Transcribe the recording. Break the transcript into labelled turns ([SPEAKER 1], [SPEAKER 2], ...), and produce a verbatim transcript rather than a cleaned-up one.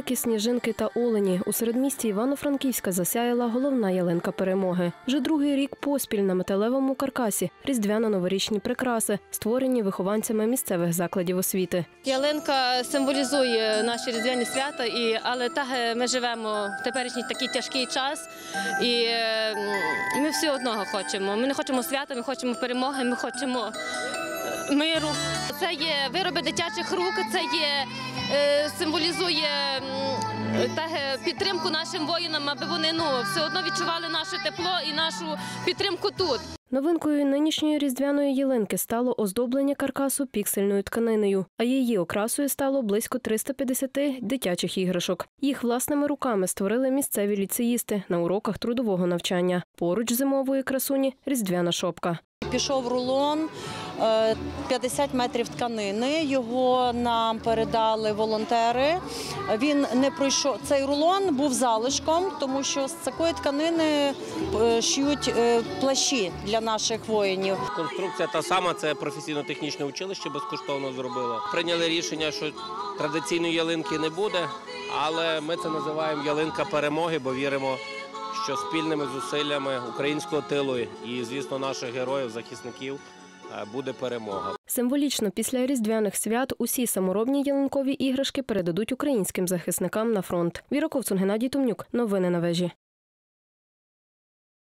[SPEAKER 1] метелики, сніжинки та олені. У середмісті Івано-Франківська засяяла головна ялинка перемоги. Вже другий рік поспіль на металевому каркасі різдвяно-новорічні прикраси, створені вихованцями місцевих закладів освіти.
[SPEAKER 2] Ялинка символізує наші різдвяні свята, і, але так ми живемо в теперішній такий тяжкий час, і ми всі одного хочемо. Ми не хочемо свята, ми хочемо перемоги, ми хочемо миру. Це є вироби дитячих рук, це є, символізує підтримку нашим воїнам, аби вони ну, все одно відчували наше тепло і нашу підтримку тут.
[SPEAKER 1] Новинкою нинішньої різдвяної ялинки стало оздоблення каркасу піксельною тканиною, а її окрасою стало близько триста п'ятдесят дитячих іграшок. Їх власними руками створили місцеві ліцеїсти на уроках трудового навчання. Поруч зимової красуні – різдвяна шопка.
[SPEAKER 3] Пішов рулон, п'ятдесят метрів тканини, його нам передали волонтери. Він не пройшов, цей рулон був залишком, тому що з такої тканини шиють плащі для наших воїнів.
[SPEAKER 4] Конструкція та сама, це професійно-технічне училище безкоштовно зробило. Прийняли рішення, що традиційної ялинки не буде, але ми це називаємо ялинка перемоги, бо віримо, що спільними зусиллями українського тилу і, звісно, наших героїв, захисників буде перемога.
[SPEAKER 1] Символічно після різдвяних свят усі саморобні ялинкові іграшки передадуть українським захисникам на фронт. Віра Ковцун, Геннадій Томнюк. Новини на вежі.